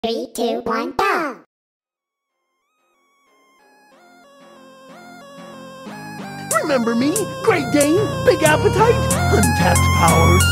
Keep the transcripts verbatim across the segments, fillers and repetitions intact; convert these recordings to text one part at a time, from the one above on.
Three, two, one, go! Remember me? Great Dane, big appetite, untapped powers.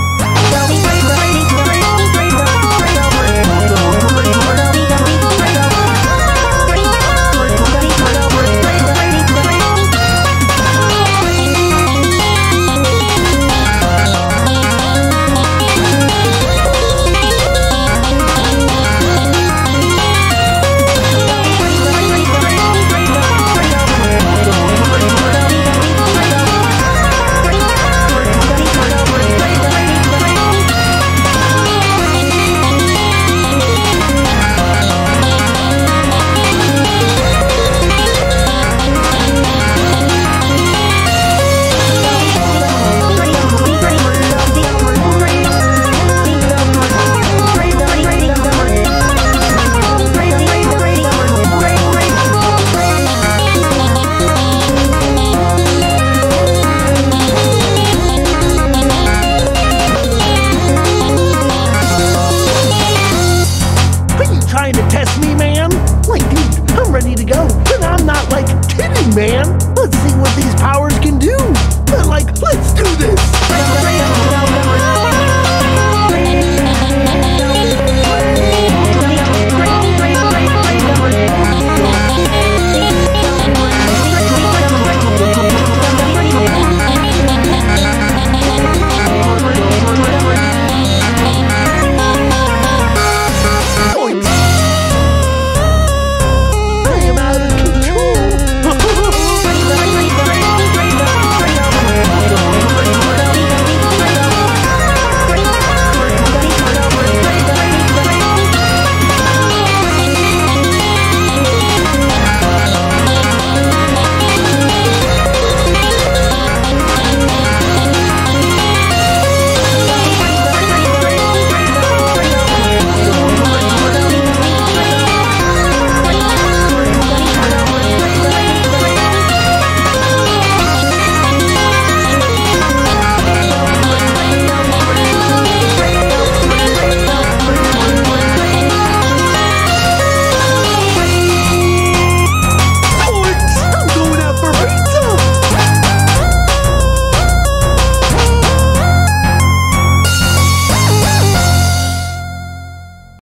Trying to test me, man? Like, dude, I'm ready to go, and I'm not, like, kidding, man. Let's see what these powers can do. But, like, let's